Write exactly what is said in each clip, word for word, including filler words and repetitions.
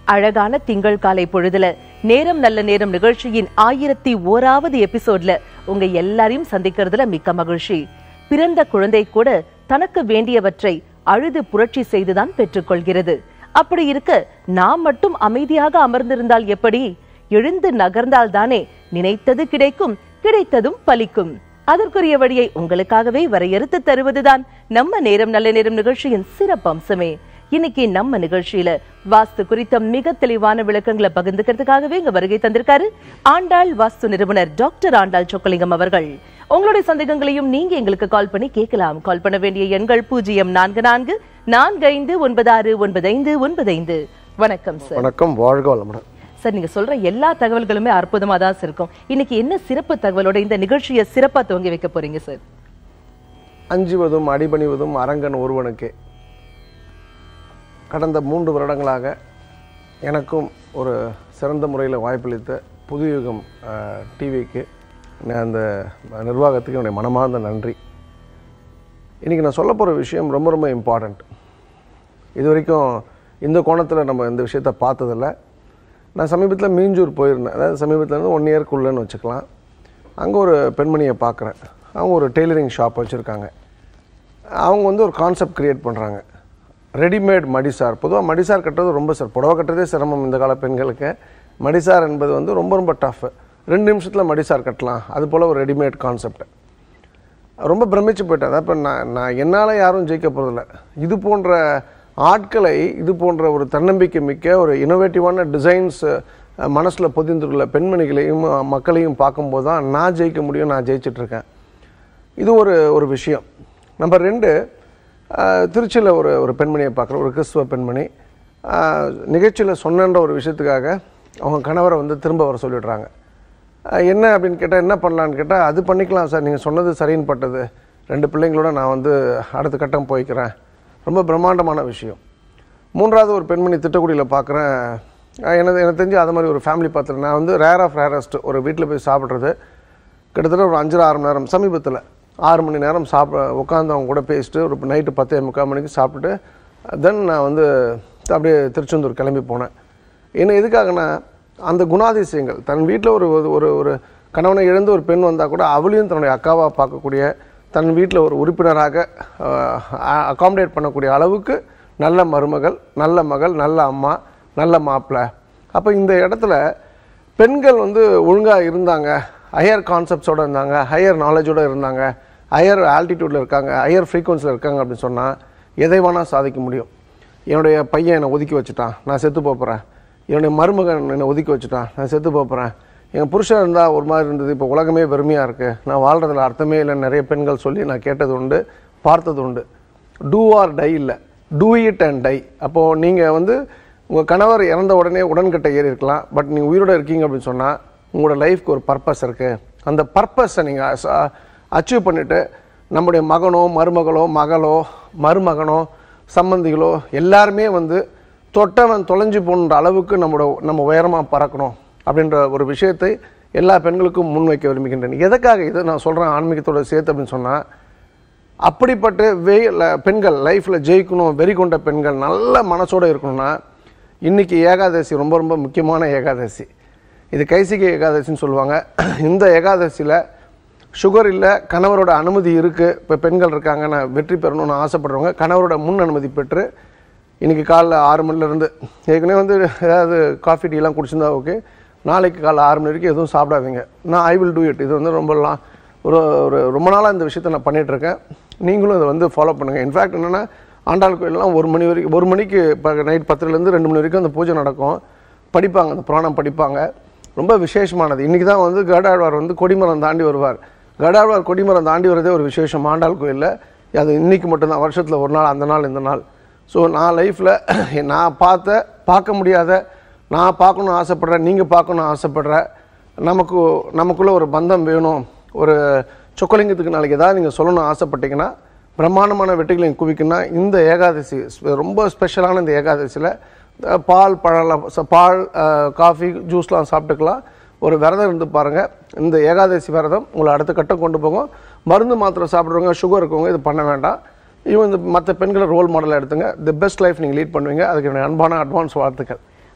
அழகான திங்கள் காலை பொழுதுல நேரம் நல்ல நேரம் நிகழ்ச்சியின் ஆயிரத்தி ஓராவது எபிசோட்ல உங்க எல்லாரையும் சந்திக்கிறதுல மிக்க மகிழ்ச்சி. பிறந்த குழந்தை கூட தனக்கு வேண்டியவற்றை அழுது புரட்சி செய்துதான் பெற்றுக்கொள்கிறது. அப்படி இருக்க நாம் மட்டும் அமைதியாக அமர்ந்திருந்தால் எப்படி? எழுந்து நகர்ந்தால் தானே நினைத்தது கிடைக்கும், கிடைத்ததும் பலிக்கும். அதற்குரிய வழியை உங்களுக்காகவே வரையறுத்து தருவதுதான் நம்ம நேரம் நல்ல நேரம் நிகழ்ச்சியின் சிறப்பம்சமே. இன்னைக்கு நம்ம நிகழ்ச்சியில வாஸ்து குறித்த மிக தெளிவான விளக்கங்களை பகிர்ந்துக்கிறதுக்காகவே இங்க வருகை தந்திருக்காரு ஆண்டாள் வாஸ்து நிறுவனர் டாக்டர் ஆண்டாள் சொக்கலிங்கம் அவர்கள். உங்களுடைய சந்தேகங்களையும் நீங்க எங்களுக்கு கால் பண்ணி கேட்கலாம். கால் பண்ண வேண்டிய எண்கள் பூஜ்ஜியம் நான்கு நான்கு நான்கு ஐந்து ஒன்பது ஆறு ஒன்பது ஐந்து ஒன்பது ஐந்து. வணக்கம் சார். வணக்கம், வாழ்க வளமுடன். சார், நீங்க சொல்ற எல்லா தகவல்களுமே அற்புதமா தான் இருக்கும். இன்னைக்கு என்ன சிறப்பு தகவலோட இந்த நிகழ்ச்சியை சிறப்பா துவங்கி வைக்க போறீங்க சார்? அஞ்சுவதும் அடிபணிவதும் அரங்கன் ஒருவனுக்கே. கடந்த மூன்று வருடங்களாக எனக்கும் ஒரு சிறந்த முறையில் வாய்ப்பளித்த புதுயுகம் டிவிக்கு அந்த நிர்வாகத்துக்கு என்னுடைய மனமார்ந்த நன்றி. இன்றைக்கி நான் சொல்ல போகிற விஷயம் ரொம்ப ரொம்ப இம்பார்ட்டண்ட். இது வரைக்கும் இந்த கோணத்தில் நம்ம இந்த விஷயத்தை பார்த்ததில்லை. நான் சமீபத்தில் மீஞ்சூர் போயிருந்தேன். அதாவது சமீபத்துலேருந்து ஒன் இயர்க்குள்ளேன்னு வச்சுக்கலாம். அங்கே ஒரு பெண்மணியை பார்க்குறேன். அவங்க ஒரு டெய்லரிங் ஷாப் வச்சுருக்காங்க. அவங்க வந்து ஒரு கான்செப்ட் க்ரியேட் பண்ணுறாங்க. ரெடிமேட் மடிசார். பொதுவாக மடிசார் கட்டுறது ரொம்ப சார் புடவை கட்டுறதே சிரமம் இந்த கால பெண்களுக்கு. மடிசார் என்பது வந்து ரொம்ப ரொம்ப டஃப். ரெண்டு நிமிஷத்தில் மடிசார் கட்டலாம். அது போல் ஒரு ரெடிமேட் கான்செப்ட். ரொம்ப பிரமிச்சு போயிட்டேன். அதான் இப்போ நான் நான் என்னால் யாரும் ஜெயிக்க போகிறதில்ல. இது போன்ற ஆட்களை, இது போன்ற ஒரு தன்னம்பிக்கை மிக்க ஒரு இனோவேட்டிவான டிசைன்ஸ் மனசில் பொதிந்துள்ள பெண்மணிகளையும் மக்களையும் பார்க்கும்போது தான் நான் ஜெயிக்க முடியும். நான் ஜெயிச்சிட்ருக்கேன். இது ஒரு ஒரு விஷயம். நம்பர் ரெண்டு, திருச்சியில் ஒரு ஒரு பெண்மணியை பார்க்குற ஒரு கிறிஸ்துவ பெண்மணி நிகழ்ச்சியில் சொன்னன்ற ஒரு விஷயத்துக்காக அவங்க கணவரை வந்து திரும்ப வர சொல்லிடுறாங்க. என்ன அப்படின்னு கேட்டால், என்ன பண்ணலான்னு கேட்டால், அது பண்ணிக்கலாம் சார், நீங்கள் சொன்னது சரின்னு பட்டது, ரெண்டு பிள்ளைங்களோட நான் வந்து அடுத்த கட்டம் போய்க்கிறேன். ரொம்ப பிரம்மாண்டமான விஷயம். மூன்றாவது ஒரு பெண்மணி திட்டக்குடியில் பார்க்குறேன். எனக்கு எனக்கு தெரிஞ்சு அது மாதிரி ஒரு ஃபேமிலி பார்த்துருக்கேன். நான் வந்து ரேர் ஆஃப் ரேரஸ்ட் ஒரு வீட்டில் போய் சாப்பிட்றது கிட்டத்தட்ட ஒரு அஞ்சரை ஆறு மணி நேரம், சமீபத்தில் ஆறு மணி நேரம் சாப்பிட உட்காந்து அவங்க கூட பேசிட்டு ஒரு நைட்டு பத்தே முக்கால் மணிக்கு சாப்பிட்டுட்டு தென் நான் வந்து அப்படியே திருச்செந்தூர் கிளம்பி போனேன். ஏன்னா எதுக்காகனா, அந்த குணாதிசயங்கள் தன் வீட்டில் ஒரு ஒரு ஒரு கணவனை இழந்து ஒரு பெண் வந்தால் கூட அவளையும் தன்னுடைய அக்காவாக பார்க்கக்கூடிய, தன் வீட்டில் ஒரு உறுப்பினராக அகாமடேட் பண்ணக்கூடிய அளவுக்கு நல்ல மருமகள், நல்ல மகள், நல்ல அம்மா, நல்ல மாப்பிள்ளை. அப்போ இந்த இடத்துல பெண்கள் வந்து ஒழுங்காக இருந்தாங்க, ஹையர் கான்செப்ட்ஸோடு இருந்தாங்க, ஹையர் நாலேஜோடு இருந்தாங்க, ஹையர் ஆல்டிடியூடில் இருக்காங்க, ஹையர் ஃப்ரீக்வன்சியில் இருக்காங்க அப்படின்னு சொன்னால் எதை வேணால் சாதிக்க முடியும். என்னுடைய பையன் என்னை ஒதுக்கி வச்சுட்டான், நான் செத்து போகிறேன். என்னுடைய மருமகன் என்னை ஒதுக்கி வச்சுட்டான், நான் செத்து போகிறேன். எங்கள் புருஷன் இருந்தால் ஒரு மாதிரி இருந்தது, இப்போ உலகமே வெறுமையாக இருக்குது, நான் வாழ்கிறதுல அர்த்தமே இல்லைன்னு நிறைய பெண்கள் சொல்லி நான் கேட்டது உண்டு, பார்த்தது உண்டு. டூ ஆர் டை இல்லை, டூ இட் அண்ட் டை. அப்போது நீங்கள் வந்து உங்கள் கணவர் இறந்த உடனே உடன்கட்டை ஏறி இருக்கலாம், பட் நீங்கள் உயிரோடு இருக்கீங்க அப்படின்னு சொன்னால் உங்களோட லைஃப்க்கு ஒரு பர்பஸ் இருக்குது. அந்த பர்பஸை நீங்கள் அச்சீவ் பண்ணிவிட்டு நம்முடைய மகனோ மருமகளோ மகளோ மருமகனோ சம்பந்திகளோ எல்லாருமே வந்து தொட்டவன் தொலைஞ்சு போன்ற அளவுக்கு நம்மளோட நம்ம உயரமாக பறக்கணும் அப்படின்ற ஒரு விஷயத்தை எல்லா பெண்களுக்கும் முன்வைக்க விரும்புகின்றேன். எதுக்காக இதை நான் சொல்கிறேன் ஆன்மீகத்தோட சேர்த்து அப்படின்னு சொன்னால், அப்படிப்பட்ட வே பெண்கள் லைஃப்பில் ஜெயிக்கணும், வெறி கொண்ட பெண்கள் நல்ல மனசோடு இருக்கணும்னா இன்றைக்கி ஏகாதசி ரொம்ப ரொம்ப முக்கியமான ஏகாதசி. இது கைசிகை ஏகாதசின்னு சொல்லுவாங்க. இந்த ஏகாதசியில் சுகர் இல்லை, கணவரோட அனுமதி இருக்குது. இப்போ பெண்கள் இருக்காங்க, நான் வெற்றி பெறணும்னு ஆசைப்படுறவங்க கணவரோட முன் அனுமதி பெற்று இன்றைக்கி காலைல ஆறு மணிலேருந்து ஏற்கனவே வந்து ஏதாவது காஃபி டீலாம் குடிச்சிருந்தா ஓகே, நாளைக்கு காலைல ஆறு மணி வரைக்கும் எதுவும் சாப்பிடாதீங்க. நான் ஐ வில் டூ இட். இது வந்து ரொம்பலாம் ஒரு ஒரு ரொம்ப நாளாக இந்த விஷயத்தை நான் பண்ணிகிட்ருக்கேன். நீங்களும் இதை வந்து ஃபாலோ பண்ணுங்கள். இன்ஃபேக்ட் என்னென்னா, ஆண்டாள் கோயிலெலாம் ஒரு மணி வரைக்கும் ஒரு மணிக்கு இப்போ நைட் பத்துலேருந்து ரெண்டு மணி வரைக்கும் அந்த பூஜை நடக்கும். படிப்பாங்க, அந்த புராணம் படிப்பாங்க. ரொம்ப விசேஷமானது. இன்றைக்கி தான் வந்து கருடாழ்வார் வந்து கொடிமரம் தாண்டி வருவார். கருடாழ்வார் கொடிமரம் தாண்டி வரதே ஒரு விசேஷம் ஆண்டாள் கோயிலில். அது இன்றைக்கி மட்டும்தான், வருஷத்தில் ஒரு நாள், அந்த நாள் இந்த நாள். ஸோ நான் லைஃப்பில் நான் பார்த்த பார்க்க முடியாத, நான் பார்க்கணுன்னு ஆசைப்பட்றேன், நீங்கள் பார்க்கணுன்னு ஆசைப்பட்றேன், நமக்கு நமக்குள்ளே ஒரு பந்தம் வேணும். ஒரு சொக்கலிங்கத்துக்கு நாளைக்கு ஏதாவது நீங்கள் சொல்லணும்னு ஆசைப்பட்டீங்கன்னா, பிரம்மாண்டமான வெற்றிகளை குவிக்குன்னா இந்த ஏகாதசி ரொம்ப ஸ்பெஷலான இந்த ஏகாதசியில் பால் பழம் பால் காஃபி ஜூஸ்லாம் சாப்பிட்டுக்கலாம். ஒரு விரதம் இருந்து பாருங்கள். இந்த ஏகாதசி விரதம் உங்களை அடுத்த கட்டம் கொண்டு போகும். மருந்து மாத்திரை சாப்பிட்றவங்க, சுகர் இருக்கவங்க இது பண்ண வேண்டாம். இவன் இந்த மற்ற பெண்களை ரோல் மாடலாக எடுத்துங்க. தி பெஸ்ட் லைஃப் நீங்கள் லீட் பண்ணுவீங்க. அதுக்கு என்னுடைய அன்பான அட்வான்ஸ் வாழ்த்துக்கள்.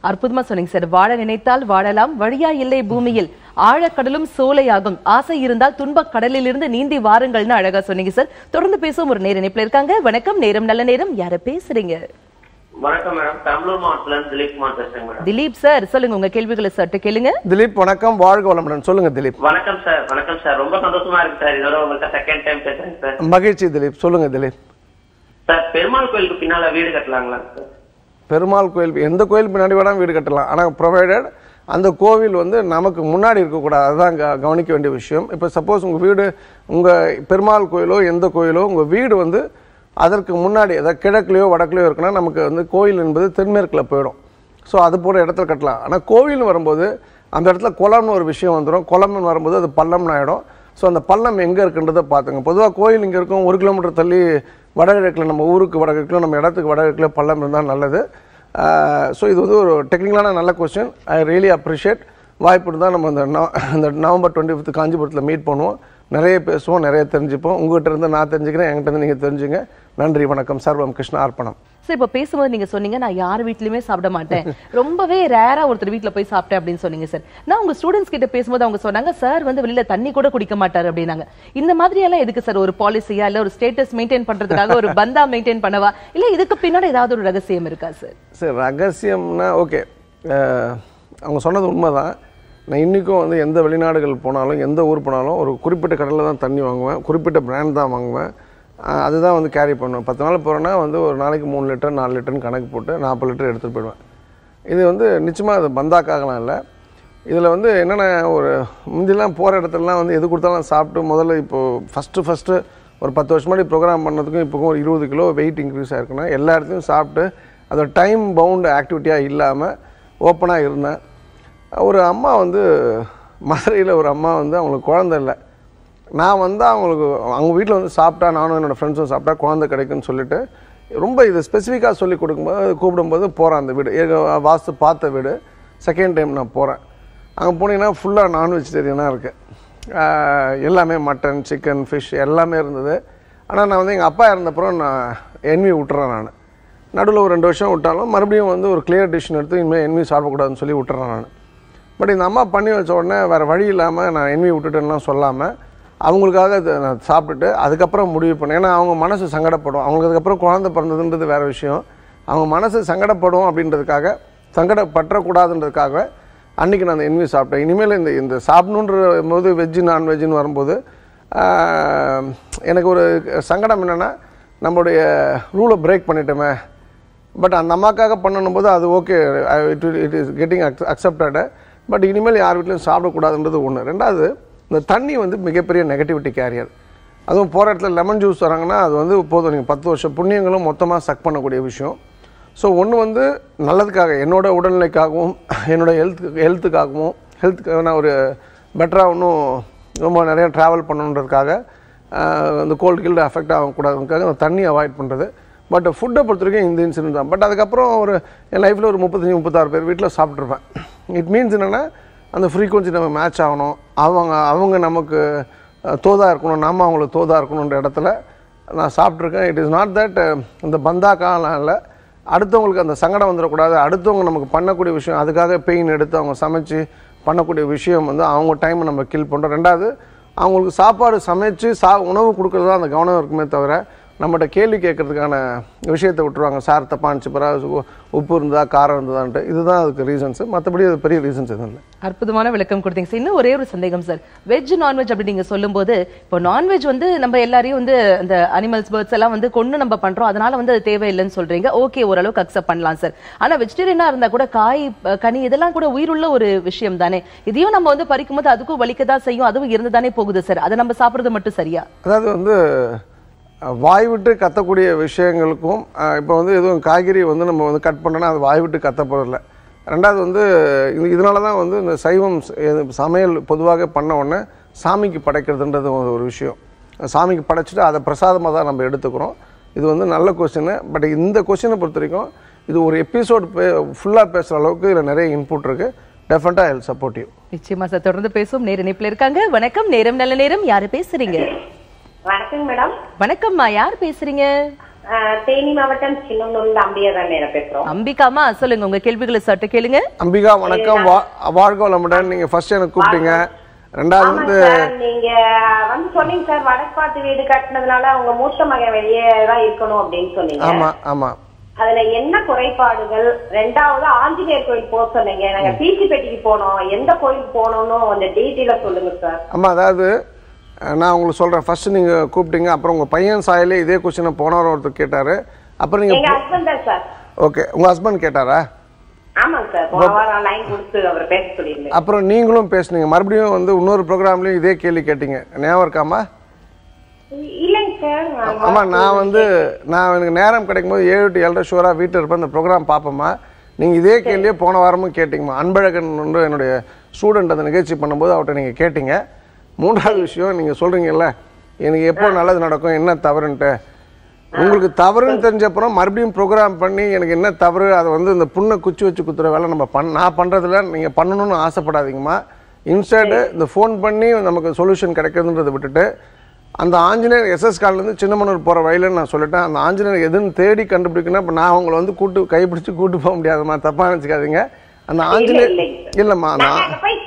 அற்புதமா சொன்னீங்க சார். வாழ நினைத்தால் வாழலாம், வழியா இல்லை பூமியில், ஆழக்கடலும் சோலையாகும், ஆசை இருந்தால் துன்பக் கடலில் இருந்து நீந்தி வாருங்கள்னு அழகா சொன்னீங்க சார். தொடர்ந்து பேசுவோம். ஒரு நேர இணைப்புல இருக்காங்க. வணக்கம், நேரம் நல்ல நேரம். யார பேசுறீங்க? வணக்கம் மேடம், பெங்களூர் மாவட்டத்துல இருந்து திலீப் குமார் பேசுறேன் மேடம். திலீப் சார் சொல்லுங்க, உங்க கேள்விகளை சற்று கேளுங்க. திலீப் வணக்கம், வாழ்க வளமுடன். சொல்லுங்க திலீப். வணக்கம் சார். வணக்கம் சார், ரொம்ப சந்தோஷமா இருக்கு சார், இதோட உங்கள்கிட்ட செகண்ட் டைம் பேசுறேன் சார். மகிழ்ச்சி திலீப், சொல்லுங்க திலீப். சார், பெருமாள் கோயிலுக்கு பின்னால வீடு கட்டலாங்களா சார்? பெருமாள் கோயில் எந்த கோயில் பின்னாடி வேணா வீடு கட்டலாம், ஆனால் ப்ரொவைடட் அந்த கோவில் வந்து நமக்கு முன்னாடி இருக்கக்கூடாது. அதுதான் க கவனிக்க வேண்டிய விஷயம். இப்போ சப்போஸ் உங்கள் வீடு உங்கள் பெருமாள் கோயிலோ எந்த கோயிலோ உங்கள் வீடு வந்து அதற்கு முன்னாடி, அதாவது கிழக்குலையோ வடக்குலையோ இருக்குன்னா நமக்கு வந்து கோயில் என்பது தென்மேற்கில் போயிடும். ஸோ அது போல இடத்துல கட்டலாம். ஆனால் கோவில்னு வரும்போது அந்த இடத்துல குளம்னு ஒரு விஷயம் வந்துடும். குளம்னு வரும்போது அது பள்ளம்னு ஆகிடும். ஸோ அந்த பள்ளம் எங்கே இருக்குன்றதை பார்த்துங்க. பொதுவாக கோயில் இங்கே இருக்கும், ஒரு கிலோமீட்டர் தள்ளி வடகிழக்கில், நம்ம ஊருக்கு வடகிழக்கில், நம்ம இடத்துக்கு வடகிழக்கில் பள்ளம் இருந்தால் நல்லது. ஸோ இது வந்து ஒரு டெக்னிக்கலான நல்ல கொஸ்டின். I really appreciate. வாய்ப்பு இருந்தால் நம்ம இந்த இந்த நவம்பர் டுவெண்ட்டி ஃபிஃப்த் காஞ்சிபுரத்தில் மீட் பண்ணுவோம், நிறைய பேசுவோம், நிறைய தெரிஞ்சுப்போம். உங்கள்கிட்ட இருந்து நான் தெரிஞ்சுக்கிறேன், என்கிட்ட இருந்து நீங்கள் தெரிஞ்சுங்க. நன்றி, வணக்கம். சர்வம் கிருஷ்ண அர்ப்பணம். சார், இப்போ பேசும்போது நீங்க சொன்னீங்க நான் யார் வீட்லயுமே சாப்பிட மாட்டேன், ரொம்பவே ரேரா ஒருத்தர் வீட்டுல போய் சாப்பிட்டேன் அப்படின்னு சொன்னீங்க சார். நான் உங்க ஸ்டூடெண்ட்ஸ் கிட்ட பேசும்போது அவங்க சொன்னாங்க சார் வந்து வெளியில தண்ணி கூட குடிக்க மாட்டாரு அப்படின்னாங்க. இந்த மாதிரி எல்லாம் எதுக்கு சார்? ஒரு பாலிசியா இல்ல ஒரு ஸ்டேட்டஸ் மெயின்டைன் பண்றதுக்காக, ஒரு பந்தா மெயின்டைன் பண்ணவா, இல்ல இதுக்கு பின்னாடி ஏதாவது ஒரு ரகசியம் இருக்கா சார்? சார், ரகசியம்னா ஓகே, அவங்க சொன்னது உண்மைதான். நான் இன்றைக்கும் வந்து எந்த வெளிநாடுகள் போனாலும், எந்த ஊர் போனாலும் ஒரு குறிப்பிட்ட கடையில் தான் தண்ணி வாங்குவேன், குறிப்பிட்ட பிராண்ட் தான் வாங்குவேன். அதுதான் வந்து கேரி பண்ணுவேன். பத்து நாள் போகிறேன்னா வந்து ஒரு நாளைக்கு மூணு லிட்டர் நாலு லிட்டர்னு கணக்கு போட்டு நாற்பது லிட்டர் எடுத்துகிட்டு போயிடுவேன். இது வந்து நிச்சயமாக அது பந்தாக்காகலாம் இல்லை. இதில் வந்து என்னென்ன, ஒரு முந்திலாம் போகிற இடத்துலலாம் வந்து எது கொடுத்தாலும் சாப்பிட்டு, முதல்ல இப்போது ஃபஸ்ட்டு ஃபஸ்ட்டு ஒரு பத்து வருஷம் முன்னாடி ப்ரோக்ராம் பண்ணதுக்கும் இப்போக்கும் ஒரு இருபது கிலோ வெயிட் இன்க்ரீஸ் ஆகிருக்குன்னா எல்லா இடத்தையும் சாப்பிட்டு அதோட டைம் பவுண்டு ஆக்டிவிட்டியாக இல்லாமல் ஓப்பனாக இருந்தேன். ஒரு அம்மா வந்து மதுரையில் ஒரு அம்மா வந்து அவங்களுக்கு குழந்தை இல்லை. நான் வந்து அவங்களுக்கு அவங்க வீட்டில் வந்து சாப்பிட்டா, நானும் என்னோடய ஃப்ரெண்ட்ஸும் சாப்பிட்டா குழந்தை கிடைக்குன்னு சொல்லிட்டு ரொம்ப இது ஸ்பெசிஃபிக்காக சொல்லி கொடுக்கும்போது கூப்பிடும்போது போகிறேன். அந்த வீடு ஏக வாஸ்து பார்த்த வீடு. செகண்ட் டைம் நான் போகிறேன். அங்கே போனீங்கன்னா ஃபுல்லாக நான் வெஜிடேரியனாக இருக்குது. எல்லாமே மட்டன், சிக்கன், ஃபிஷ் எல்லாமே இருந்தது. ஆனால் நான் வந்து எங்கள் அப்பா இறந்தப்புறம் நான் என்வி விட்டுறேன். நான் நடுவில் ஒரு ரெண்டு வருஷம் விட்டாலும் மறுபடியும் வந்து ஒரு கிளியர் டிசிஷன் எடுத்து இனிமேல் என்வி சாப்பிடக்கூடாதுன்னு சொல்லி விட்டுறேன் நான். பட் இந்த அம்மா பண்ணி வச்ச உடனே வேறு வழி இல்லாமல் நான் என்வி விட்டுட்டேன்லாம் சொல்லாமல் அவங்களுக்காக நான் சாப்பிட்டுட்டு அதுக்கப்புறம் முடிவு பண்ணேன். ஏன்னா அவங்க மனசு சங்கடப்படும். அவங்களுக்கு அதுக்கப்புறம் குழந்தை பிறந்ததுன்றது வேறு விஷயம். அவங்க மனசு சங்கடப்படும் அப்படின்றதுக்காக, சங்கடப்பற்றக்கூடாதுன்றதுக்காக அன்றைக்கி நான் அந்த என்வி சாப்பிட்டேன். இனிமேல் இந்த இந்த சாப்பிடணுன்ற போது வெஜ்ஜு நான்வெஜ்ஜுன்னு வரும்போது எனக்கு ஒரு சங்கடம் என்னென்னா, நம்மளுடைய ரூலை பிரேக் பண்ணிட்டோமே. பட் அந்த அம்மாக்காக பண்ணணும் போது அது okay, it it is getting accepted. But இனிமேல் யார் வீட்லையும் சாப்பிடக்கூடாதுன்றது ஒன்று. ரெண்டாவது, இந்த தண்ணி வந்து மிகப்பெரிய நெகட்டிவிட்டி கேரியர். அதுவும் போகிற இடத்துல லெமன் ஜூஸ் தராங்கன்னா அது வந்து போதும், நீங்கள் பத்து வருஷம் புண்ணியங்களும் மொத்தமாக சக் பண்ணக்கூடிய விஷயம். ஸோ ஒன்று வந்து நல்லதுக்காக, என்னோடய உடல்நிலைக்காகவும் என்னோடய ஹெல்த் ஹெல்த்துக்காகவும் ஹெல்த்துக்காக நான் ஒரு பெட்டராக இன்னும் ரொம்ப நிறையா ட்ராவல் பண்ணணுன்றதுக்காக, அந்த கோல்டு கில்டு அஃபெக்ட் ஆகக்கூடாதுக்காக அந்த தண்ணி அவாய்ட் பண்ணுறது. பட் ஃபுட்டை பொறுத்த வரைக்கும் இந்த இன்சிடென்ட் தான். பட் அதுக்கப்புறம் ஒரு என் லைஃப்பில் ஒரு முப்பத்தஞ்சு முப்பத்தாறு பேர் வீட்டில் சாப்பிட்ருப்பேன். இட் மீன்ஸ் என்னென்னா, அந்த ஃப்ரீக்வன்சி நம்ம மேட்ச் ஆகணும், அவங்க அவங்க நமக்கு தோதாக இருக்கணும், நாம் அவங்களுக்கு தோதாக இருக்கணுன்ற இடத்துல நான் சாப்பிட்ருக்கேன். இட் இஸ் நாட் தட் இந்த பந்தாக்காலாம் இல்லை, அடுத்தவங்களுக்கு அந்த சங்கடம் வந்துடக்கூடாது, அடுத்தவங்க நமக்கு பண்ணக்கூடிய விஷயம் அதுக்காக பெயின் எடுத்து அவங்க சமைச்சு பண்ணக்கூடிய விஷயம் வந்து அவங்க டைமை நம்ம கில் பண்ணுறோம். ரெண்டாவது, அவங்களுக்கு சாப்பாடு சமைச்சு சா உணவு கொடுக்குறது தான் அந்த கவனம் இருக்குமே தவிர நம்மகிட்ட கேள்வி கேட்கறதுக்கான விஷயத்தை விட்டுருவாங்க. சார் தப்பா இருந்துச்சு, பிறகு உப்பு இருந்தா காரம் இருந்ததான்ட்டு. இதுதான் அதுக்கு ரீசன்ஸ். மற்றபடி அது பெரிய ரீசன்ஸ் எதுவும் இல்லை. அற்புதமான விளக்கம் கொடுத்தீங்க சார். இன்னும் ஒரே ஒரு சந்தேகம் சார், வெஜ் நான்வெஜ் அப்படி நீங்க சொல்லும் போது, இப்போ நான்வெஜ் வந்து நம்ம எல்லாரையும் வந்து அந்த அனிமல்ஸ் பேர்ட்ஸ் எல்லாம் வந்து கொண்டு நம்ம பண்றோம், அதனால வந்து அது தேவையில்லைன்னு சொல்றீங்க. ஓகே, ஓரளவுக்கு அக்செப்ட் பண்ணலாம் சார். ஆனா வெஜிடேரியனா இருந்தா கூட காய் கனி இதெல்லாம் கூட உயிருள்ள ஒரு விஷயம் தானே. இதையும் நம்ம வந்து பறிக்கும் போது அதுக்கும் வலிக்கதான் செய்யும், அதுவும் இருந்துதானே போகுது சார். அதை நம்ம சாப்பிடுறது மட்டும் சரியா? அதாவது வந்து வாய் விட்டு கத்தக்கூடிய விஷயங்களுக்கும், இப்போ வந்து எதுவும் காய்கறி வந்து நம்ம வந்து கட் பண்ணோன்னா அது வாய் விட்டு கத்த போகிறதில்ல. ரெண்டாவது வந்து இது இதனால தான் வந்து இந்த சைவம் சமையல் பொதுவாக பண்ண உடனே சாமிக்கு படைக்கிறதுன்றது ஒரு விஷயம். சாமிக்கு படைச்சிட்டு அதை பிரசாதமாக தான் நம்ம எடுத்துக்கிறோம். இது வந்து நல்ல கொஸ்டின். பட் இந்த கொஸ்டினை பொறுத்த வரைக்கும் இது ஒரு எபிசோட் பே ஃபுல்லாக பேசுகிற அளவுக்கு இதில் நிறைய இன்புட் இருக்குது. டெஃபினட்டாக ஐ வில் சப்போர்ட் யூ. நிச்சயமா சார். தொடர்ந்து பேசும். நேர இணைப்பில் இருக்காங்க. வணக்கம், நேரம் நல்ல நேரம். யாரு பேசுறீங்க? வணக்கம் மேடம். வணக்கம்மா, யார் பேசுறீங்க? தேனி மாவட்டம் சின்னூர்ல அம்பிகா தான் பேசுறோம். அம்பிகாமா சொல்லுங்க, உங்க கேள்விகளை சற்று கேளுங்க. அம்பிகா வணக்கம், வாழ்க வளமுடன். நீங்க ஃபர்ஸ்ட் எனக்கு கூப்பிட்டீங்க, ரெண்டாவது வந்து நீங்க வந்து சொன்னீங்க சார் வடப்பாட்டு வீடு கட்டினதுனால உங்க மூத்த மகன் வெளியே தான் இருக்கணும் அப்படின்னு சொன்னீங்க. ஆமா ஆமா. அதுல என்ன குறைபாடுகள்? ரெண்டாவது ஆஞ்சநேயர் கோயில் போக சொன்னீங்க, நாங்க பீச்சிப்பேட்டைக்கு போனோம், எந்த கோயிலுக்கு போனோம்னு கொஞ்சம் டீட்டெயிலா சொல்லுங்க சார். ஆமா, அதாவது நான் உங்களுக்கு சொல்றேன். ஃபர்ஸ்ட் நீங்க கூப்பிட்டீங்க, அப்புறம் உங்க பையன் சாயிலே இதே கொஸ்டினை போனவர் ஒருத்தர் கேட்டாரு, அப்புறம் நீங்க எங்க ஹஸ்பண்ட் தான் சார். ஓகே, உங்க ஹஸ்பண்ட் கேட்டாரா? ஆமாங்க சார், போன வாரம் லைன் கொடுத்து அவர் பேச சொல்லிருந்தீங்க. அப்புறம் நீங்களும் பேசுனீங்க, மறுபடியும் வந்து இன்னொரு ப்ரோக்ராம்லயும் இதே கேள்வி கேட்டீங்க, ஞாபகம் இருக்காமா? இல்லைங்க சார். ஆமா, நான் வந்து நான் எனக்கு நேரம் கிடைக்கும் போது ஏழு டு ஏழரை ஷூரா வீட்டில் இருப்பேன், இந்த ப்ரோக்ராம் பார்ப்போமா. நீங்க இதே கேள்வியே போன வாரமும் கேட்டீங்கம்மா. அன்பழகன் வந்து என்னுடைய ஸ்டூடெண்ட் அந்த நிகழ்ச்சி பண்ணும்போது அவர்கிட்ட நீங்க கேட்டீங்க. மூன்றாவது விஷயம், நீங்க சொல்றீங்கல்ல எனக்கு எப்போ நல்லது நடக்கும், என்ன தவறுன்ட்டு. உங்களுக்கு தவறுன்னு தெரிஞ்சப்புறம் மறுபடியும் ப்ரோக்ராம் பண்ணி எனக்கு என்ன தவறு, அதை வந்து இந்த புண்ணை குச்சி வச்சு குத்துற வேலை நம்ம பண் நான் பண்ணுறதுல நீங்கள் பண்ணணும்னு ஆசைப்படாதீங்கம்மா. இன்ஸ்டன்ட்டு இந்த ஃபோன் பண்ணி நமக்கு சொல்யூஷன் கிடைக்கிறதுன்றதை விட்டுட்டு, அந்த ஆஞ்சநேயர் எஸ்எஸ் கால்லேருந்து சின்னமனூர் போகிற வழியிலன்னு நான் சொல்லிட்டேன். அந்த ஆஞ்சநேயர் எதுன்னு தேடி கண்டுபிடிக்கணும். இப்போ நான் அவங்களை வந்து கூட்டு கைப்பிடிச்சு கூட்டு போக முடியாதுமா, தப்பாக நினச்சிக்காதீங்க. அந்த ஆஞ்சநேயர் இல்லைம்மா, நான்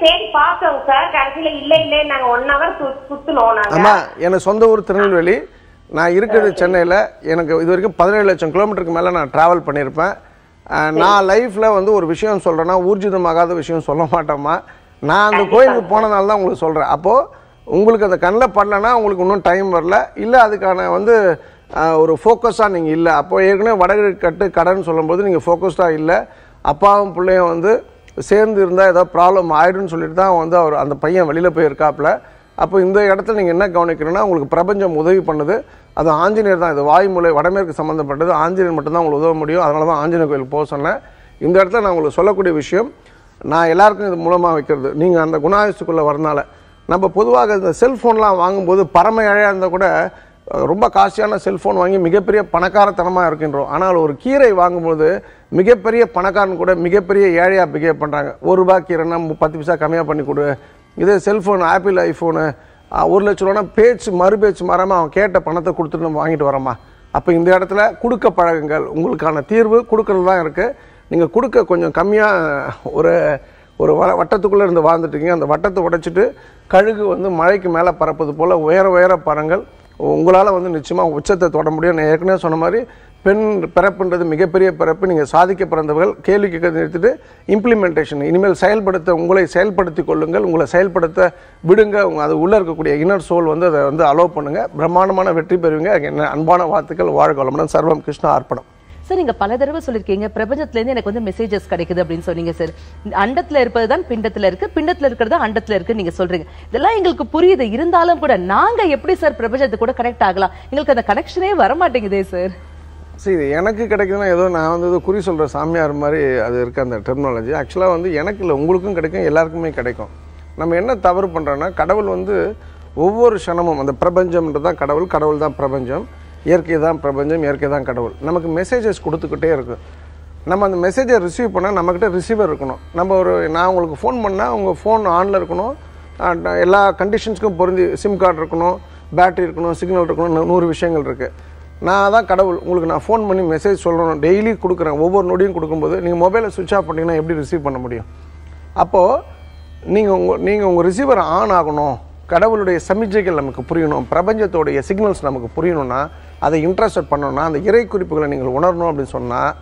ஆமா, எனக்கு சொந்த ஊர் திருநெல்வேலி, நான் இருக்கிறது சென்னையில். எனக்கு இது வரைக்கும் பதினேழு லட்சம் கிலோமீட்டருக்கு மேலே நான் ட்ராவல் பண்ணியிருப்பேன். நான் லைஃப்பில் வந்து ஒரு விஷயம் சொல்கிறேன்னா ஊர்ஜிதமாகாத விஷயம் சொல்ல மாட்டேம்மா. நான் அந்த கோயிலுக்கு போனதுனால தான் உங்களுக்கு சொல்கிறேன். அப்போது உங்களுக்கு அந்த கண்ணில் படலைன்னா உங்களுக்கு இன்னும் டைம் வரல, இல்லை அதுக்கான வந்து ஒரு ஃபோக்கஸாக நீங்கள் இல்லை. அப்போது ஏற்கனவே வடகிழக்கு கட்டு கடன் சொல்லும்போது நீங்கள் ஃபோக்கஸ்டாக இல்லை. அப்பாவும் பிள்ளையும் வந்து சேர்ந்து இருந்தால் ஏதோ ப்ராப்ளம் ஆயிடும்னு சொல்லிட்டு தான் வந்து அவர் அந்த பையன் வெளியில் போய் இருக்காப்புல. அப்போ இந்த இடத்துல நீங்கள் என்ன கவனிக்கணும்னா, உங்களுக்கு பிரபஞ்சம் உதவி பண்ணுது, அது ஆஞ்சநேயர் தான். இது வாய்மூலை வடமேற்கு சம்மந்தப்பட்டது, ஆஞ்சநேயர் மட்டும்தான் உங்களுக்கு உதவ முடியும். அதனால தான் ஆஞ்சநேயர் கோயிலுக்கு போக சொன்னேன். இந்த இடத்துல நான் உங்களுக்கு சொல்லக்கூடிய விஷயம், நான் எல்லாருக்கும் இது மூலமாக வைக்கிறது, நீங்கள் அந்த குணாயுசுக்குள்ளே வரனால. நம்ம பொதுவாக இந்த செல்ஃபோன்லாம் வாங்கும்போது பரம ஏழையாக இருந்தால் கூட ரொம்ப காஸ்ட்லியான செல்ஃபோன் வாங்கி மிகப்பெரிய பணக்காரத்தனமாக இருக்கின்றோம். ஆனால் ஒரு கீரை வாங்கும்போது மிகப்பெரிய பணக்காரன் கூட மிகப்பெரிய ஏழையாக பிஹேவ் பண்ணுறாங்க. ஒரு ரூபா கீரைன்னா பத்து பைசா கம்மியாக பண்ணி கொடு. இதே செல்ஃபோன் ஆப்பிள் ஐஃபோனு ஒரு லட்ச ரூபானா பேச்சு மறு பேச்சு மாறாமல் அவன் கேட்ட பணத்தை கொடுத்துட்டு நம்ம வாங்கிட்டு வரோமா. அப்போ இந்த இடத்துல கொடுக்க பழகுங்கள். உங்களுக்கான தீர்வு கொடுக்கறது தான் இருக்குது. நீங்கள் கொடுக்க கொஞ்சம் கம்மியாக ஒரு ஒரு வ வட்டத்துக்குள்ளே இருந்து வாழ்ந்துட்டீங்க. அந்த வட்டத்தை உடைச்சிட்டு கழுகு வந்து மழைக்கு மேலே பறப்பது போல் உயர உயர பறங்கள். உங்களால் வந்து நிச்சயமாக உச்சத்தை தொட முடியும். நான் ஏற்கனவே சொன்ன மாதிரி பெண் பிறப்புன்றது மிகப்பெரிய பிறப்பு. நீங்கள் சாதிக்க பிறந்தவர்கள். கேள்வி கேட்க நிறுத்திட்டு இம்ப்ளிமெண்டேஷன், இனிமேல் செயல்படுத்த உங்களை செயல்படுத்தி கொள்ளுங்கள். உங்களை செயல்படுத்த விடுங்க. உங்கள் அது உள்ளே இருக்கக்கூடிய இன்னர் சோல் வந்து அதை வந்து அலோவ் பண்ணுங்கள். பிரம்மாண்டமான வெற்றி பெறுவீங்க. என்ன அன்பான வார்த்தைகள். வாழ்க வளமுடன். சர்வம் கிருஷ்ணா அர்ப்பணம். சார், நீங்க பல தடவை சொல்லிருக்கீங்க பிரபஞ்சத்துல இருந்து எனக்கு வந்து மெசேஜஸ் கிடைக்குது அப்படின்னு சொன்னீங்க சார். அண்டத்துல இருப்பதுதான் பிண்டத்துல இருக்கு, பிண்டத்துல இருக்கிறது அண்டத்துல இருக்கு நீங்க சொல்றீங்க. இதெல்லாம் எங்களுக்கு புரியுது. இருந்தாலும் கூட நாங்க எப்படி சார் பிரபஞ்சத்து கூட கனெக்ட் ஆகலாம்? எங்களுக்கு அந்த கனெக்ஷனே வர மாட்டேங்குதே சார். சரி, எனக்கு கிடைக்குதுன்னா ஏதோ நான் வந்து ஏதோ குறி சொல்கிற சாமியார் மாதிரி அது இருக்குது அந்த டெர்மினாலஜி. ஆக்சுவலாக வந்து எனக்கு இல்லை, உங்களுக்கும் கிடைக்கும், எல்லாருக்குமே கிடைக்கும். நம்ம என்ன தவறு பண்ணுறோன்னா, கடவுள் வந்து ஒவ்வொரு க்ஷணமும் அந்த பிரபஞ்சம்ன்றது தான் கடவுள், கடவுள் தான் பிரபஞ்சம், இயற்கை தான் பிரபஞ்சம், இயற்கை தான் கடவுள். நமக்கு மெசேஜஸ் கொடுத்துக்கிட்டே இருக்குது. நம்ம அந்த மெசேஜை ரிசீவ் பண்ணால் நம்மக்கிட்ட ரிசீவர் இருக்கணும். நம்ம ஒரு நான் உங்களுக்கு ஃபோன் பண்ணால் உங்கள் ஃபோன் ஆனில் இருக்கணும், எல்லா கண்டிஷன்ஸ்க்கும் பொருந்தி சிம் கார்டு இருக்கணும், பேட்டரி இருக்கணும், சிக்னல் இருக்கணும், நூறு விஷயங்கள் இருக்குது. நான் தான் கடவுள். உங்களுக்கு நான் ஃபோன் பண்ணி மெசேஜ் சொல்லணும், டெய்லி கொடுக்குறேன். ஒவ்வொரு நொடியும் கொடுக்கும்போது நீங்கள் மொபைலை சுவிட்ச் ஆஃப் பண்ணிங்கன்னா எப்படி ரிசீவ் பண்ண முடியும்? அப்போது நீங்கள் உங்கள் நீங்கள் உங்கள் ரிசீவர் ஆன் ஆகணும். கடவுளுடைய சமிஜைகள் நமக்கு புரியணும், பிரபஞ்சத்தோடைய சிக்னல்ஸ் நமக்கு புரியணும்னா, அதை இன்ட்ரெஸ்ட் பண்ணணும்னா, அந்த இறை குறிப்புகளை நீங்கள் உணரணும் அப்படின்னு சொன்னால்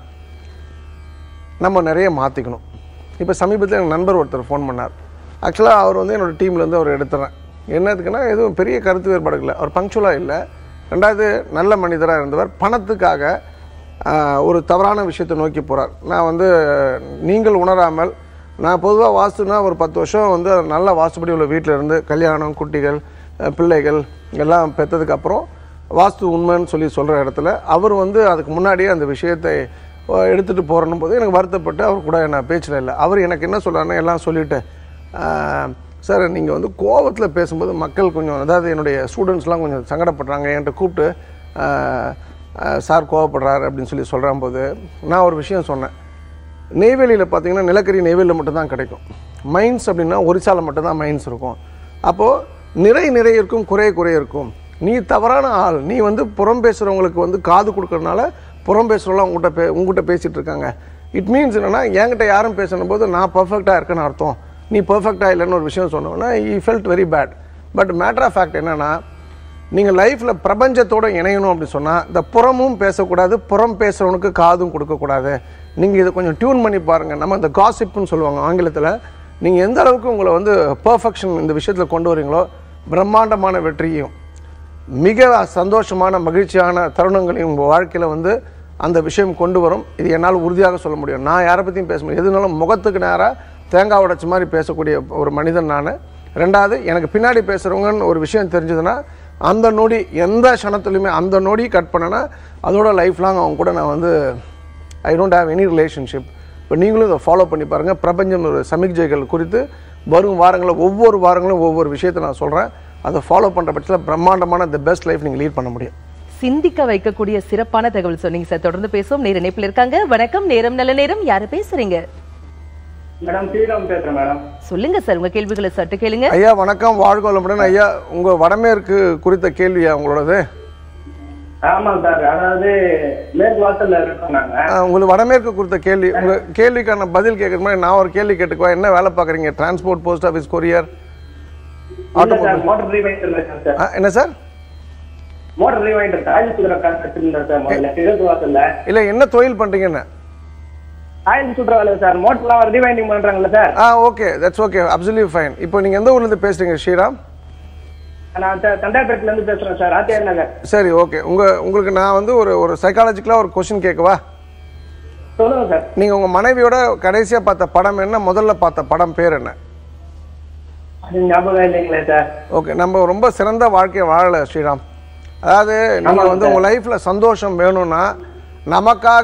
நம்ம நிறைய மாற்றிக்கணும். இப்போ சமீபத்தில் எங்கள் நண்பர் ஒருத்தர் ஃபோன் பண்ணார். ஆக்சுவலாக அவர் வந்து என்னோடய டீம்லேருந்து அவர் எடுத்துறேன். என்னதுக்குன்னா எதுவும் பெரிய கருத்து வேறுபாடு இல்லை, அவர் பங்க்சுவலாக இல்லை. ரெண்டாவது நல்ல மனிதராக இருந்தவர். பணத்துக்காக ஒரு தவறான விஷயத்தை நோக்கி போகிறார். நான் வந்து நீங்கள் உணராமல், நான் பொதுவாக வாஸ்துனா ஒரு பத்து வருஷம் வந்து நல்ல வாஸ்துபடி உள்ள வீட்டில் இருந்து கல்யாணம், குட்டிகள், பிள்ளைகள் எல்லாம் பெற்றதுக்கப்புறம் வாஸ்து உண்மைன்னு சொல்லி சொல்கிற இடத்துல அவர் வந்து அதுக்கு முன்னாடியே அந்த விஷயத்தை எடுத்துகிட்டு போகிறனும் போது எனக்கு வருத்தப்பட்டு அவர் கூட நான் பேச்சில் இல்லை. அவர் எனக்கு என்ன சொல்கிறாருன்னா, எல்லாம் சொல்லிவிட்டு சார் நீங்கள் வந்து கோபத்தில் பேசும்போது மக்கள் கொஞ்சம், அதாவது என்னுடைய ஸ்டூடெண்ட்ஸ்லாம் கொஞ்சம் சங்கடப்படுறாங்க, என்கிட்ட கூப்பிட்டு சார் கோவப்படுறாரு அப்படின்னு சொல்லி சொல்கிற போது நான் ஒரு விஷயம் சொன்னேன். நெய்வேலியில் பார்த்தீங்கன்னா நிலக்கரி நெய்வேலியில் மட்டும்தான் கிடைக்கும். மைன்ஸ் அப்படின்னா ஒரிசாவில் மட்டும்தான் மைன்ஸ் இருக்கும். அப்போது நிறை நிறைய இருக்கும், குறை குறை இருக்கும். நீ தவறான ஆள். நீ வந்து புறம் பேசுகிறவங்களுக்கு வந்து காது கொடுக்கறதுனால புறம் பேசுகிறவங்களாம் உங்கள்கிட்ட பே உங்கள்கிட்ட பேசிகிட்டு இருக்காங்க. இட் மீன்ஸ் என்னென்னா, என்கிட்ட யாரும் பேசணும் போது நான் பர்ஃபெக்டாக இருக்கேன்னு அர்த்தம். நீ பர்ஃபெக்டாக இல்லைன்னு ஒரு விஷயம் சொன்னோன்னா I felt very bad. But matter of fact என்னென்னா, நீங்கள் லைஃப்பில் பிரபஞ்சத்தோடு இணையணும் அப்படின்னு சொன்னால் இந்த புறமும் பேசக்கூடாது, புறம் பேசுகிறவனுக்கு காதும் கொடுக்கக்கூடாது. நீங்கள் இதை கொஞ்சம் டியூன் பண்ணி பாருங்கள். நம்ம இந்த காசிப்புன்னு சொல்லுவாங்க ஆங்கிலத்தில். நீங்கள் எந்த அளவுக்கு உங்களை வந்து பர்ஃபெக்ஷன் இந்த விஷயத்தில் கொண்டு வரீங்களோ பிரம்மாண்டமான வெற்றியும் மிக சந்தோஷமான மகிழ்ச்சியான தருணங்களையும் உங்கள் வாழ்க்கையில் வந்து அந்த விஷயம் கொண்டு வரும். இது என்னால் உறுதியாக சொல்ல முடியும். நான் யாரை பற்றியும் பேச முடியும். எதுனாலும் முகத்துக்கு நேராக தேங்காய் உடைச்ச மாதிரி பேசக்கூடிய ஒரு மனிதன் நான். ரெண்டாவது, எனக்கு பின்னாடி பேசுகிறவங்கன்னு ஒரு விஷயம் தெரிஞ்சதுன்னா அந்த நொடி எந்த க்ஷணத்துலையுமே அந்த நொடி கட் பண்ணேன்னா அதோட லைஃப் லாங் அவங்க கூட நான் வந்து I don't have any relationship. இப்போ நீங்களும் இதை ஃபாலோ பண்ணி பாருங்கள். பிரபஞ்சம் ஒரு சமிக்ஜைகள் குறித்து வரும் வாரங்களில் ஒவ்வொரு வாரங்களும் ஒவ்வொரு விஷயத்தை நான் சொல்கிறேன். அதை ஃபாலோ பண்ணுற பட்சத்தில் பிரம்மாண்டமான தி பெஸ்ட் லைஃப் நீங்கள் லீட் பண்ண முடியும். சிந்திக்க வைக்கக்கூடிய சிறப்பான தகவல் சொன்னீங்க சார். தொடர்ந்து பேசுவோம். நேர இணைப்பில் இருக்காங்க. வணக்கம். நேரம் நல்ல நேரம். யாரு பேசுறீங்க? மேடம் ஸ்ரீராம் பேசுறேன் மேடம். சொல்லுங்க சார், உங்க கேள்விகளை சற்று கேளுங்க. ஐயா வணக்கம், வாழ்க வளமுடன். ஐயா, உங்க வடமேற்கு குறித்த கேள்வியா உங்களோடது? ஆமாம் சார், அதாவது மேற்கு வாசல்ல இருக்கோம் நாங்க. உங்களுக்கு வடமேற்கு குறித்த கேள்வி, உங்க கேள்விக்கான பதில் கேட்கறது மாதிரி நான் ஒரு கேள்வி கேட்டுக்குவா. என்ன வேலை பாக்குறீங்க? Transport, post office, courier, motor rewinder sir. என்ன சார்? மோட்டார் ரீவைண்டர் ஆயில் சுடுற கான்செப்ட் சார். முதல்ல கிழக்கு வாசல்ல. இல்ல, என்ன தொழில் பண்றீங்கன்னு? ஆயில் சுடுற வேலை சார். மோட்டர்லாம் ரீவைண்டிங் பண்றாங்கல்ல sir. Ah, okay, that's okay, absolutely fine. இப்போ நீங்க எந்த ஊர்ல இருந்து பேசுறீங்க ஸ்ரீராம்? நான் தண்டாபேட்டில இருந்து பேசுறேன் சார், ஆத்தியார் நகர். சரி, ஓகே. உங்க உங்களுக்கு நான் வந்து ஒரு ஒரு சைக்காலஜிக்கலா ஒரு क्वेश्चन கேட்கவா? சொல்லுங்க சார். நீங்க உங்க மனைவியோட கடைசியா பார்த்த படம் என்ன? முதல்ல பார்த்த படம் பேர் என்ன? அது ஞாபகம் இல்லைங்களே சார். ஓகே, நம்ம ரொம்ப சிறந்த வாழ்க்கையை வாழல ஸ்ரீராம். அதாவது நீங்க வந்து உங்க லைஃப்ல சந்தோஷம் வேணும்னா நமக்காக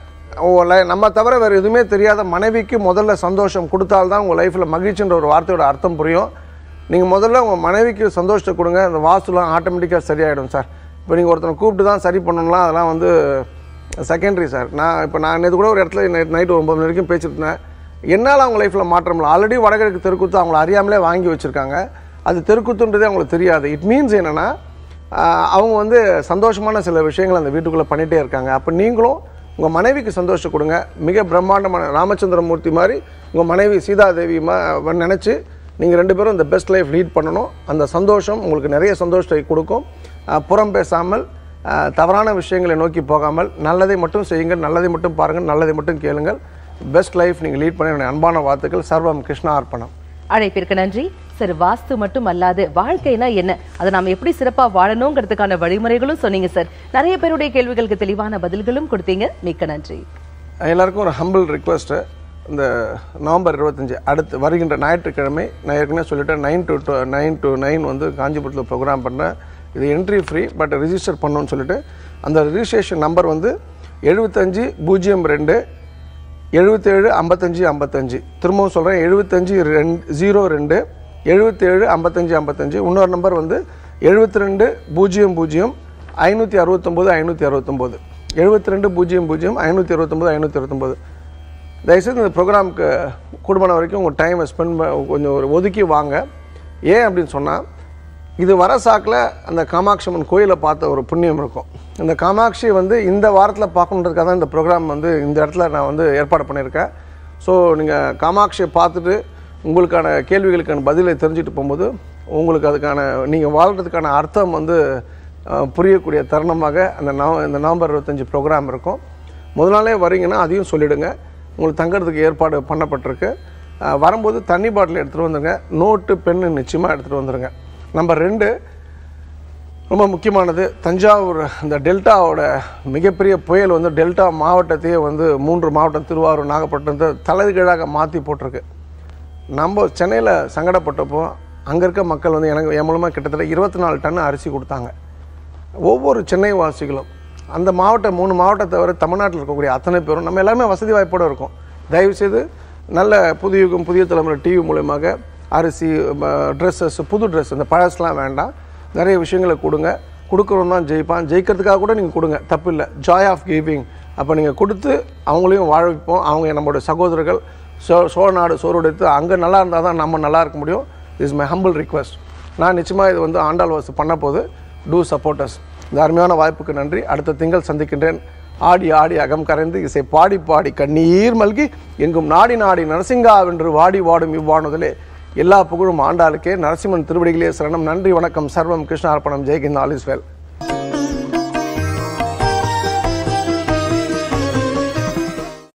நம்ம தவிர வேற எதுவுமே தெரியாத மனைவிக்கு முதல்ல சந்தோஷம் கொடுத்தால்தான் உங்க லைஃப்ல மகிழ்ச்சின்ற ஒரு வார்த்தையோட அர்த்தம் புரியும். நீங்கள் முதல்ல உங்கள் மனைவிக்கு சந்தோஷத்தை கொடுங்க. அந்த வாஸ்துலாம் ஆட்டோமேட்டிக்காக சரியாயிடும் சார். இப்போ நீங்கள் ஒருத்தனை கூப்பிட்டு தான் சரி பண்ணணும்லாம் அதெல்லாம் வந்து செகண்டரி சார். நான் இப்போ நான் நேற்று கூட ஒரு இடத்துல நைட் நைட்டு ஒன்பது மணி வரைக்கும் பேசியிருந்தேன். என்னால் அவங்க லைஃப்பில் மாற்றம்ல. ஆல்ரெடி வடகிழக்கு தெருக்கூத்து அவங்கள அறியாமலே வாங்கி வச்சுருக்காங்க. அது தெருக்கூத்துன்றதே அவங்களுக்கு தெரியாது. இட் மீன்ஸ் என்னென்னா, அவங்க வந்து சந்தோஷமான சில விஷயங்கள் அந்த வீட்டுக்குள்ளே பண்ணிகிட்டே இருக்காங்க. அப்போ நீங்களும் உங்கள் மனைவிக்கு சந்தோஷம் கொடுங்க. மிக பிரம்மாண்டமான ராமச்சந்திரமூர்த்தி மாதிரி உங்கள் மனைவி சீதாதேவி நினச்சி நீங்கள் ரெண்டு பேரும் இந்த பெஸ்ட் லைஃப் லீட் பண்ணணும். அந்த சந்தோஷம் உங்களுக்கு நிறைய சந்தோஷத்தை கொடுக்கும். புறம் பேசாமல், தவறான விஷயங்களை நோக்கி போகாமல் நல்லதை மட்டும் செய்யுங்கள், நல்லதை மட்டும் பாருங்கள், நல்லதை மட்டும் கேளுங்கள். பெஸ்ட் லைஃப் நீங்கள் லீட் பண்ண என்னுடைய அன்பான வாழ்த்துக்கள். சர்வம் கிருஷ்ணா அர்ப்பணம். அழைப்பிற்கு நன்றி சார். வாஸ்து மட்டும் அல்லாது வாழ்க்கைனா என்ன, அதை நாம் எப்படி சிறப்பாக வாழணுங்கிறதுக்கான வழிமுறைகளும் சொன்னீங்க சார். நிறைய பேருடைய கேள்விகளுக்கு தெளிவான பதில்களும் கொடுத்தீங்க. மிக்க நன்றி. எல்லாருக்கும் ஒரு ஹம்பிள் ரிக்வெஸ்ட்டு. இந்த நவம்பர் இருபத்தஞ்சி அடுத்து வருகின்ற ஞாயிற்றுக்கிழமை, நான் ஏற்கனவே சொல்லிட்டேன், nine to nine to nine வந்து காஞ்சிபுரத்தில் ப்ரோக்ராம் பண்ணேன். இது என்ட்ரி ஃப்ரீ, பட் ரிஜிஸ்டர் பண்ணணும்னு சொல்லிட்டு அந்த ரிஜிஸ்ட்ரேஷன் நம்பர் வந்து எழுபத்தஞ்சு பூஜ்ஜியம் ரெண்டு எழுபத்தேழு ஐம்பத்தஞ்சு ஐம்பத்தஞ்சு. திரும்பவும் சொல்கிறேன், எழுபத்தஞ்சு ரெண்டு ஜீரோ ரெண்டு எழுபத்தேழு ஐம்பத்தஞ்சு ஐம்பத்தஞ்சு. இன்னொரு நம்பர் வந்து எழுபத்தி ரெண்டு பூஜ்ஜியம் பூஜ்ஜியம் ஐநூற்றி அறுபத்தொம்போது ஐநூற்றி அறுபத்தொம்போது எழுபத்தி ரெண்டு பூஜ்ஜியம் பூஜ்ஜியம் ஐநூற்றி அறுபத்தொம்போது ஐநூற்றி அறுபத்தொம்போது. தயவுசெய்து இந்த ப்ரோக்ராமுக்கு கூடுமான வரைக்கும் உங்கள் டைமை ஸ்பெண்ட் கொஞ்சம் ஒரு ஒதுக்கி வாங்க. ஏன் அப்படின்னு சொன்னால், இது வர சாக்கில் அந்த காமாட்சி அம்மன் கோயிலை பார்த்த ஒரு புண்ணியம் இருக்கும். இந்த காமாட்சி வந்து இந்த வாரத்தில் பார்க்கணுன்றதுக்காக தான் இந்த ப்ரோக்ராம் வந்து இந்த இடத்துல நான் வந்து ஏற்பாடு பண்ணியிருக்கேன். ஸோ நீங்கள் காமாட்சியை பார்த்துட்டு உங்களுக்கான கேள்விகளுக்கான பதிலை தெரிஞ்சுட்டு போகும்போது உங்களுக்கு அதுக்கான நீங்கள் வாழ்கிறதுக்கான அர்த்தம் வந்து புரியக்கூடிய தருணமாக அந்த நவ இந்த நவம்பர் இருபத்தஞ்சி ப்ரோக்ராம் இருக்கும். முதல் நாளே வரீங்கன்னா அதையும் சொல்லிவிடுங்க. உங்களுக்கு தங்கிறதுக்கு ஏற்பாடு பண்ணப்பட்டிருக்கு. வரும்போது தண்ணி பாட்டில் எடுத்துகிட்டு வந்துடுங்க. நோட்டு பென்னு நிச்சயமாக எடுத்துகிட்டு வந்துடுங்க. நம்பர் ரெண்டு, ரொம்ப முக்கியமானது, தஞ்சாவூர் இந்த டெல்டாவோட மிகப்பெரிய புயல் வந்து டெல்டா மாவட்டத்தையே வந்து மூன்று மாவட்டம் திருவாரூர் நாகப்பட்டினத்தை தலைகீழாக மாற்றி போட்டிருக்கு. நம்ம சென்னையில் சங்கடப்பட்டப்போ அங்கே இருக்க மக்கள் வந்து எனக்கு என் மூலமாக கிட்டத்தட்ட இருபத்தி நாலு டன் அரிசி கொடுத்தாங்க. ஒவ்வொரு சென்னை வாசிகளும், அந்த மாவட்டம் மூணு மாவட்டத்தை தவிர தமிழ்நாட்டில் இருக்கக்கூடிய அத்தனை பேரும் நம்ம எல்லாருமே வசதி வாய்ப்போடு இருக்கோம். தயவுசெய்து நல்ல புதிய யுகம் புதிய தலைமுறை டிவி மூலமாக அரிசி, ட்ரெஸ்ஸஸ், புது ட்ரெஸ், இந்த பழசெலாம் வேண்டாம், நிறைய விஷயங்களை கொடுங்க. கொடுக்குறோம் தான் ஜெயிப்பான். ஜெயிக்கிறதுக்காக கூட நீங்கள் கொடுங்க, தப்பு இல்லை. Joy of giving. அப்போ நீங்கள் கொடுத்து அவங்களையும் வாழ வைப்போம். அவங்க நம்மளோட சகோதரர்கள். சோ சோழ நாடு சோறுடைத்து அங்கே நல்லா இருந்தால் தான் நம்ம நல்லா இருக்க முடியும். Is my humble request. நான் நிச்சயமாக இது வந்து ஆண்டாள் வாசு பண்ண போது டூ சப்போர்ட்டர்ஸ். இந்த அருமையான வாய்ப்புக்கு நன்றி. அடுத்த திங்கள் சந்திக்கின்றேன். ஆடி ஆடி அகம் கரைந்து இசை பாடி பாடி கண்ணீர் மல்கி எங்கும் நாடி நாடி நரசிங்காவென்று வாடி வாடும் இவ்வாணுதலே எல்லா புகழும் ஆண்டாளுக்கே. நரசிம்மன் திருவடிகளே சரணம். நன்றி, வணக்கம். சர்வம் கிருஷ்ணார்ப்பணம். ஜெய்கிந்த். All is well.